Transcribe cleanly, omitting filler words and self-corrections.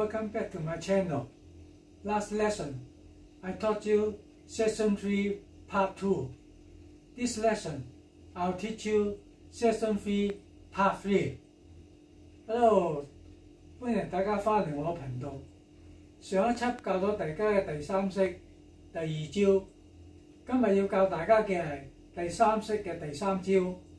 welcome back to my channel. Last lesson, I taught you Section 3 Part 2. This lesson, I'll teach you Section 3 Part 3. Hello， 歡迎大家返嚟我頻道。上一輯教咗大家嘅第三式第二招，今日要教大家嘅係第三式嘅第三招。